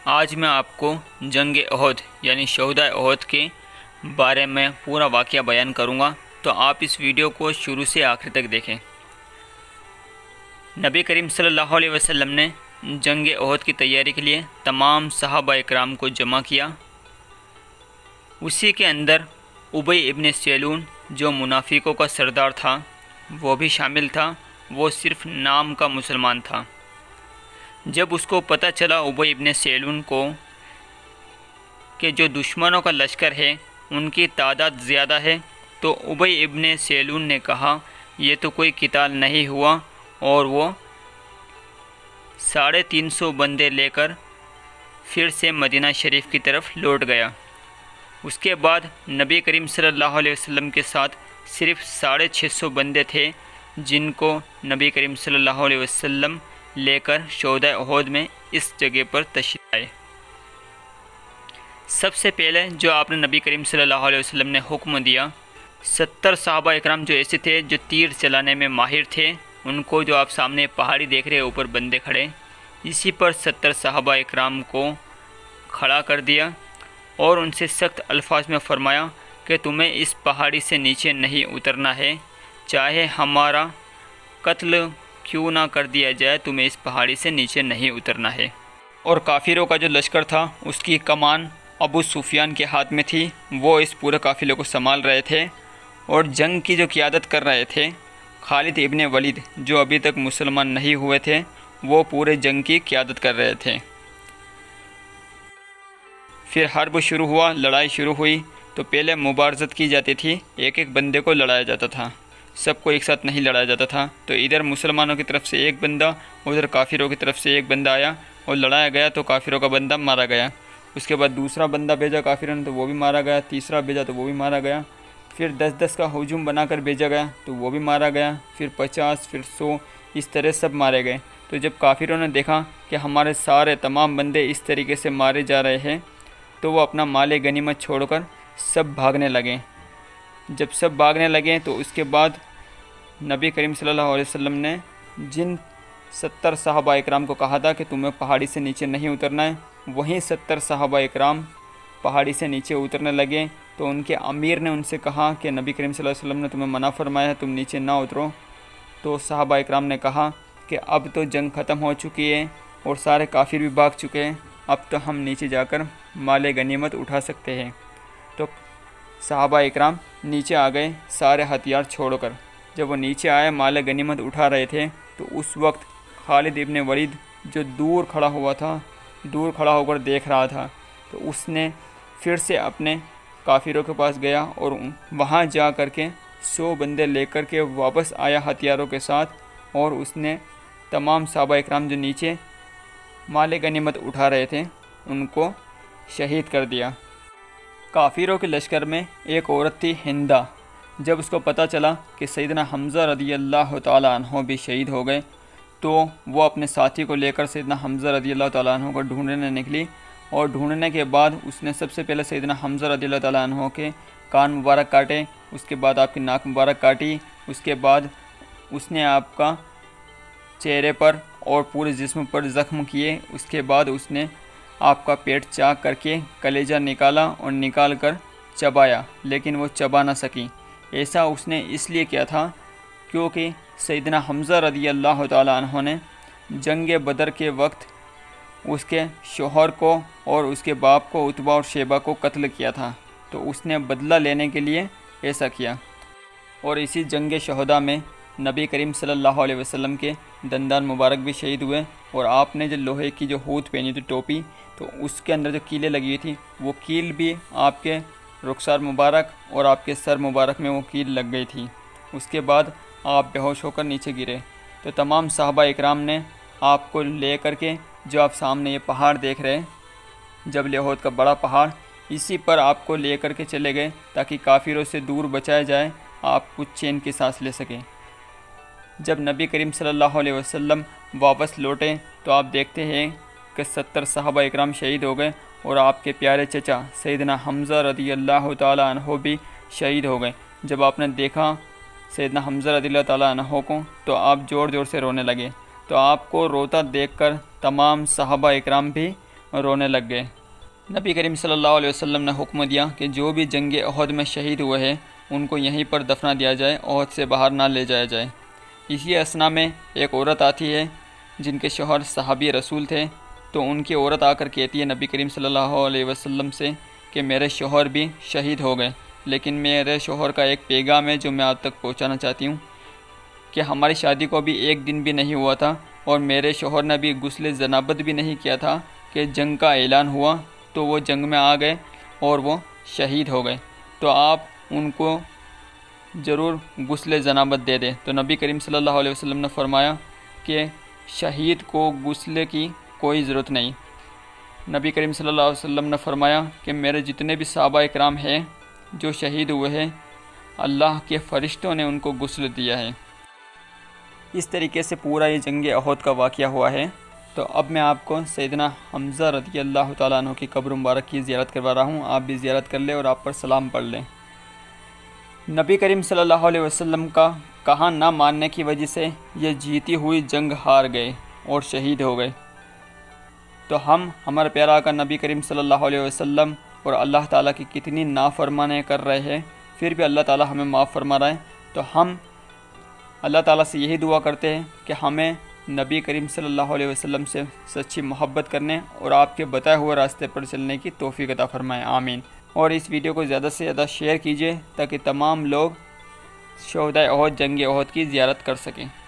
آج میں آپ کو جنگ احد یعنی شہدائے احد کے بارے میں پورا واقعہ بیان کروں گا، تو آپ اس ویڈیو کو شروع سے آخر تک دیکھیں۔ نبی کریم صلی اللہ علیہ وسلم نے جنگ احد کی تیاری کے لیے تمام صحابہ اکرام کو جمع کیا۔ اسی کے اندر ابی ابن سیلون جو منافقوں کا سردار تھا وہ بھی شامل تھا۔ وہ صرف نام کا مسلمان تھا۔ جب اس کو پتہ چلا ابی ابن سیلون کو کہ جو دشمنوں کا لشکر ہے ان کی تعداد زیادہ ہے، تو ابی ابن سیلون نے کہا یہ تو کوئی قتال نہیں ہوا، اور وہ 350 بندے لے کر پھر سے مدینہ شریف کی طرف لوٹ گیا۔ اس کے بعد نبی کریم صلی اللہ علیہ وسلم کے ساتھ صرف 650 بندے تھے، جن کو نبی کریم صلی اللہ علیہ وسلم لے کر شہدائے احد میں اس جگہ پر تشریف آئے۔ سب سے پہلے جو آپ نے نبی کریم صلی اللہ علیہ وسلم نے حکم دیا، 70 صحابہ اکرام جو ایسے تھے جو تیر چلانے میں ماہر تھے، ان کو جو آپ سامنے پہاڑی دیکھ رہے اوپر بندے کھڑے، اسی پر 70 صحابہ اکرام کو کھڑا کر دیا اور ان سے سخت الفاظ میں فرمایا کہ تمہیں اس پہاڑی سے نیچے نہیں اترنا ہے، چاہے ہمارا قتل کیوں نہ کر دیا جائے، تمہیں اس پہاڑی سے نیچے نہیں اترنا ہے۔ اور کافروں کا جو لشکر تھا اس کی کمان ابو سفیان کے ہاتھ میں تھی، وہ اس پورے قافلے کو سنبھال رہے تھے، اور جنگ کی جو قیادت کر رہے تھے خالد ابن ولید جو ابھی تک مسلمان نہیں ہوئے تھے، وہ پورے جنگ کی قیادت کر رہے تھے۔ پھر حرب شروع ہوا، لڑائی شروع ہوئی، تو پہلے مبارزت کی جاتی تھی، ایک ایک بندے کو لڑایا جاتا تھا، سب کو ایک ساتھ نہیں لڑایا جاتا تھا۔ تو ادھر مسلمانوں کی طرف سے ایک بندہ، ادھر کافروں کی طرف سے ایک بندہ آیا اور لڑایا گیا، تو کافروں کا بندہ مارا گیا۔ اس کے بعد دوسرا بندہ بھیجا کافروں نے، تو وہ بھی مارا گیا، تیسرا بھیجا تو وہ بھی مارا گیا، پھر 10 کا ہجوم بنا کر بھیجا گیا تو وہ بھی مارا گیا، پھر 50، پھر 100، اس طرح سب مارے گئے۔ تو جب کافروں نے دیکھا کہ ہمارے سارے تمام بندے اس طریقے سے مارے جا رہے ہیں، تو وہ اپنا مال غنیمت چھوڑ کر سب بھاگنے لگے۔ جب سب بھاگنے لگے تو اس کے بعد نبی کریم صلی اللہ علیہ وسلم نے جن 70 صحابہ اکرام کو کہا تھا کہ تمہیں پہاڑی سے نیچے نہیں اترنا ہے، وہیں 70 صحابہ اکرام پہاڑی سے نیچے اترنے لگے۔ تو ان کے امیر نے ان سے کہا کہ نبی کریم صلی اللہ علیہ وسلم نے تمہیں منع فرمایا ہے، تم نیچے نہ اترو۔ تو صحابہ اکرام نے کہا کہ اب تو جنگ ختم ہو چکی ہے اور سارے کافر بھی بھاگ چکے ہیں، اب تو ہم نیچے جا کر مال غنیمت اٹھا سکتے ہیں۔ تو صحابہ اکرام نیچے آ گئے سارے ہتھیار چھوڑ کر۔ جب وہ نیچے آئے مال غنیمت اٹھا رہے تھے، تو اس وقت خالد ابن ولید جو دور کھڑا ہوا تھا، دور کھڑا ہو کر دیکھ رہا تھا، تو اس نے پھر سے اپنے کافروں کے پاس گیا اور وہاں جا کر کے 100 بندے لے کر کے واپس آیا ہتھیاروں کے ساتھ، اور اس نے تمام صحابہ اکرام جو نیچے مال غنیمت اٹھا رہے تھے ان کو شہید کر دیا۔ کافروں کے لشکر میں ایک عورت تھی ہندہ۔ جب اس کو پتہ چلا کہ سیدنا حمزہ رضی اللہ تعالیٰ عنہ بھی شہید ہو گئے، تو وہ اپنے ساتھی کو لے کر سیدنا حمزہ رضی اللہ تعالیٰ عنہ کو ڈھونڈنے نکلی، اور ڈھونڈنے کے بعد اس نے سب سے پہلے سیدنا حمزہ رضی اللہ تعالیٰ عنہ کے کان مبارک کاٹے، اس کے بعد آپ کی ناک مبارک کاٹی، اس کے بعد اس نے آپ کا چہرے پر اور پورے جسم پر زخم کیے، اس کے بعد اس نے آپ کا پیٹ چاک کر کے کلیجہ نکالا اور نکال کر چبایا، لیکن وہ چبا نہ سکی۔ ایسا اس نے اس لیے کیا تھا کیونکہ سیدنا حمزہ رضی اللہ تعالیٰ عنہ نے جنگ بدر کے وقت اس کے شوہر کو اور اس کے باپ کو عتبہ اور شیبہ کو قتل کیا تھا، تو اس نے بدلہ لینے کے لیے ایسا کیا۔ اور اسی جنگ شہداء میں نبی کریم صلی اللہ علیہ وسلم کے دندان مبارک بھی شہید ہوئے، اور آپ نے جو لوہے کی جو ہود پہنی تھی ٹوپی، تو اس کے اندر جو کیلیں لگی ہوئی تھی، وہ کیل بھی آپ کے رخسار مبارک اور آپ کے سر مبارک میں وہ کیل لگ گئی تھی۔ اس کے بعد آپ بے ہوش ہو کر نیچے گرے۔ تو تمام صحابہ اکرام نے آپ کو لے کر کے، جو آپ سامنے یہ پہاڑ دیکھ رہے ہیں جبل احد کا بڑا پہاڑ، اسی پر آپ کو لے کر کے چلے گئے تاکہ کافروں سے دور بچایا جائے، آپ کچھ چین کی سانس لے سکیں۔ جب نبی کریم صلی اللہ علیہ وسلم واپس لوٹے تو آپ دیکھتے ہیں کہ 70 صحابہ اکرام شہید ہو گئے، اور آپ کے پیارے چچا سیدنا حمزہ رضی اللہ تعالیٰ عنہ بھی شہید ہو گئے۔ جب آپ نے دیکھا سیدنا حمزہ رضی اللہ تعالیٰ عنہ کو، تو آپ زور زور سے رونے لگے۔ تو آپ کو روتا دیکھ کر تمام صحابہ اکرام بھی رونے لگ گئے۔ نبی کریم صلی اللہ علیہ وسلم نے حکم دیا کہ جو بھی جنگ احد میں شہید ہوئے ہیں ان کو یہیں پر دفنا دیا جائے، احد سے باہر نہ لے جایا جائے۔ اسی اثنا میں ایک عورت آتی ہے جن کے شوہر صحابی رسول تھے، تو ان کی عورت آ کر کہتی ہے نبی کریم صلی اللہ علیہ وسلم سے کہ میرے شوہر بھی شہید ہو گئے، لیکن میرے شوہر کا ایک پیغام ہے جو میں آپ تک پہنچانا چاہتی ہوں کہ ہماری شادی کو بھی ایک دن بھی نہیں ہوا تھا اور میرے شوہر نے بھی غسل جنابت بھی نہیں کیا تھا کہ جنگ کا اعلان ہوا تو وہ جنگ میں آ گئے اور وہ شہید ہو گئے، تو آپ ان کو ضرور غسل جنابت دے دیں۔ تو نبی کریم صلی اللہ علیہ وسلم نے فرمایا کہ شہید کو غسل کی کوئی ضرورت نہیں۔ نبی کریم صلی اللہ علیہ وسلم نے فرمایا کہ میرے جتنے بھی صحابہ اکرام ہیں جو شہید ہوئے ہیں، اللہ کے فرشتوں نے ان کو غسل دیا ہے۔ اس طریقے سے پورا یہ جنگ احد کا واقعہ ہوا ہے۔ تو اب میں آپ کو سیدنا حمزہ رضی اللہ تعالیٰ عنہ کی قبر مبارک کی زیارت کروا رہا ہوں، آپ بھی زیارت کر لیں اور آپ پر سلام پڑھ لیں۔ نبی کریم صلی اللہ علیہ وسلم کا کہا نہ ماننے کی وجہ سے یہ جیتی ہوئی جنگ ہار گئے اور شہید ہو گئے، تو ہم ہمارے پیارا آقا نبی کریم صلی اللہ علیہ وسلم اور اللہ تعالیٰ کی کتنی نافرمانیاں کر رہے ہیں، پھر بھی اللہ تعالیٰ ہمیں معاف فرما رہا ہے۔ تو ہم اللہ تعالیٰ سے یہی دعا کرتے ہیں کہ ہمیں نبی کریم صلی اللہ علیہ وسلم سے سچی محبت کرنے اور آپ کے بتائے ہوئے راستے پر چلنے کی توفیق عطا فرمائے، آمین۔ اور اس ویڈیو کو زیادہ سے زیادہ شیئر کیجیے تاکہ تمام لوگ شہدائے احد جنگ احد کی زیارت کر سکیں۔